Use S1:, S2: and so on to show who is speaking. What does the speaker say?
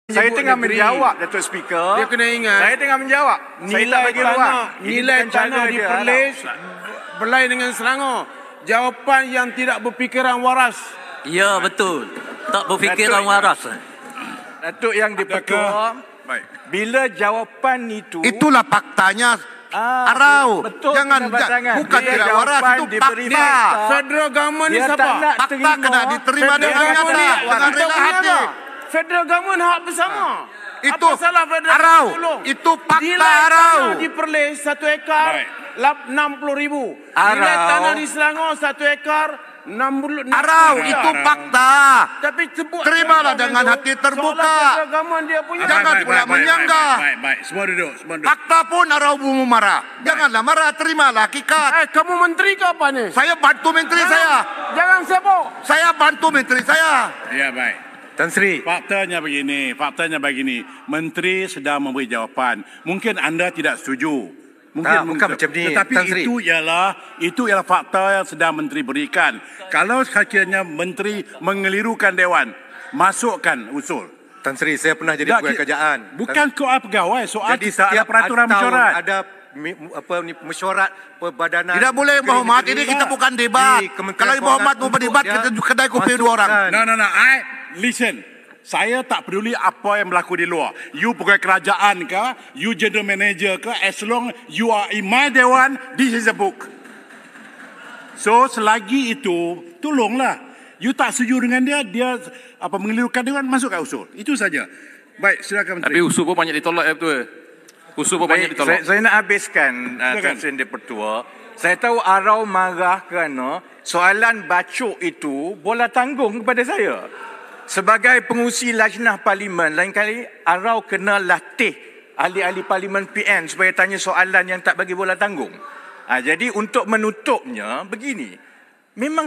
S1: Saya tengah menjawab, Datuk Speaker.
S2: Dia kena ingat.
S1: Saya tengah menjawab.
S2: Nilai tanah di Perlis berlai dengan Selangor. Jawapan yang tidak berfikiran waras.
S3: Ya, betul. Tak berfikiran waras.
S1: Datuk yang di-Pertua, bila jawapan itu...
S4: Itulah faktanya. Arau.
S1: Betul,
S4: Jangan bukan tidak waras, itu fakta.
S2: Federal government ni siapa?
S4: Fakta kena diterima dengan nyata, dengan rela hati.
S2: Federal government hak bersama.
S4: Itu
S2: apa salah federal
S4: Arau.
S2: tolong?
S4: Itu fakta
S2: Nilai
S4: Arau.
S2: tanah di Perlis 1 ekar 60,000. Nilai tanah di Selangor 1 ekar 60.
S4: Arau, itu fakta.
S2: Tapi
S4: Terimalah dengan hati terbuka.
S2: Dia punya.
S4: Jangan pula menyanggah.
S5: Baik. Semua duduk.
S4: Fakta pun Arau mau marah. Janganlah marah, terimalah hakikat.
S2: Kamu menteri ke apa ni?
S4: Saya bantu menteri saya.
S2: Jangan sebut.
S4: Saya bantu menteri saya.
S5: Ya, baik.
S1: Tan Sri.
S5: Faktanya begini. Menteri sedang memberi jawapan. Mungkin anda tidak setuju.
S1: Bukan macam ni,
S5: tetapi
S1: Tan Sri.
S5: itu ialah fakta yang sedang menteri berikan. Kalau sekiranya menteri mengelirukan dewan, masukkan usul.
S1: Tan Sri, saya pernah jadi pegawai kerajaan.
S5: Bukan kau pegawai, soal
S1: Jadi
S5: kita ada peraturan mesyuarat.
S1: Ada mesyuarat perbadanan.
S4: Tidak boleh berhormat. Ini kita bukan debat. Kalau berhormat mau berdebat, kita kedai kopi 2 orang.
S5: No. Listen. Saya tak peduli apa yang berlaku di luar. You pegawai kerajaan ke, you general manager ke, as long you are in my dewan, this is a book. So selagi itu, tolonglah. You tak setuju dengan dia mengelirukan dewan, masukkan usul. Itu saja. Baik, silakan Menteri.
S6: Tapi usul pun banyak ditolak betul. Usul pun banyak ditolak.
S1: Saya nak habiskan Tan Sri di-Pertua. Saya tahu Arau marah kerana soalan bacok itu bola tanggung kepada saya. Sebagai pengurusi lajnah parlimen, lain kali Arau kena latih ahli-ahli parlimen PN supaya tanya soalan yang tak bagi bola tanggung. Jadi untuk menutupnya begini. Memang